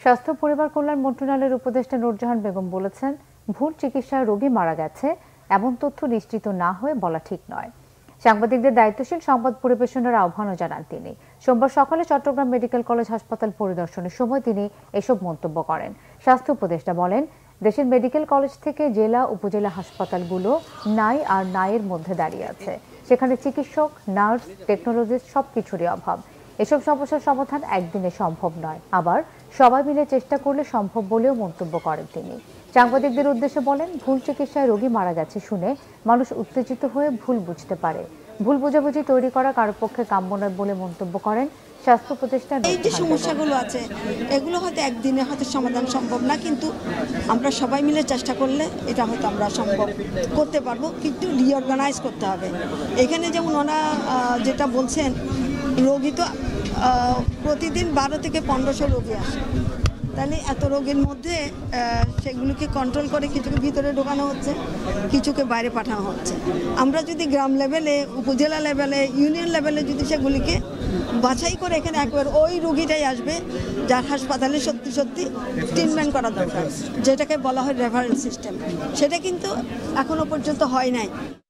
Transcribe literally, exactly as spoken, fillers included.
স্বাস্থ্য পরিবার কল্যাণ মন্ত্রণালয়ের উপদেষ্টা নূরজাহান বেগম বলেছেন, ভুল চিকিৎসায় রোগী মারা গেছে এমন তথ্য নিশ্চিত না হয়ে বলা ঠিক নয়। সাংবাদিকদের দায়িত্বশীল সংবাদ পরিবেশনের আহ্বানও জানান তিনি। সোমবার সকালে চট্টগ্রাম মেডিকেল কলেজ হাসপাতাল পরিদর্শনের সময় তিনি এসব মন্তব্য করেন। স্বাস্থ্য উপদেষ্টা বলেন, দেশের মেডিকেল কলেজ থেকে জেলা উপজেলা হাসপাতালগুলো নাই আর নায়ের মধ্যে দাঁড়িয়ে আছে। সেখানে চিকিৎসক, নার্স, টেকনোলজিস্ট সবকিছুরই অভাব। এসব সমস্যার সমাধান একদিনে সম্ভব নয়, আবার সবাই মিলে চেষ্টা করলে সম্ভব বলেও মন্তব্য করেন তিনি। সাংবাদিকদের উদ্দেশ্যে বলেন, ভুল চিকিৎসায় রোগী মারা গেছে শুনে মানুষ উত্তেজিত হয়ে ভুল বুঝতে পারে। ভুল বোঝাবুঝি তৈরি করা কারো পক্ষে কাম্য নয় বলে মন্তব্য করেন স্বাস্থ্য উপদেষ্টা। এই যে সমস্যাগুলো আছে এগুলো হয়তো একদিনে হয়তো সমাধান সম্ভব না, কিন্তু আমরা সবাই মিলে চেষ্টা করলে এটা হয়তো আমরা সম্ভব করতে পারবো, কিন্তু রিঅর্গানাইজ করতে হবে। এখানে যেমন ওনা যেটা বলছেন, রোগী তো প্রতিদিন বারো থেকে পনেরোশো রোগী আসে, তাহলে এত রোগীর মধ্যে সেগুলোকে কন্ট্রোল করে কিছুকে ভিতরে ঢোকানো হচ্ছে, কিছুকে বাইরে পাঠানো হচ্ছে। আমরা যদি গ্রাম লেভেলে, উপজেলা লেভেলে, ইউনিয়ন লেভেলে যদি সেগুলিকে বাছাই করে এখানে একবার ওই রোগীটাই আসবে যার হাসপাতালে সত্যি সত্যি ট্রিটমেন্ট করা দরকার, যেটাকে বলা হয় রেফারেল সিস্টেম, সেটা কিন্তু এখনো পর্যন্ত হয় নাই।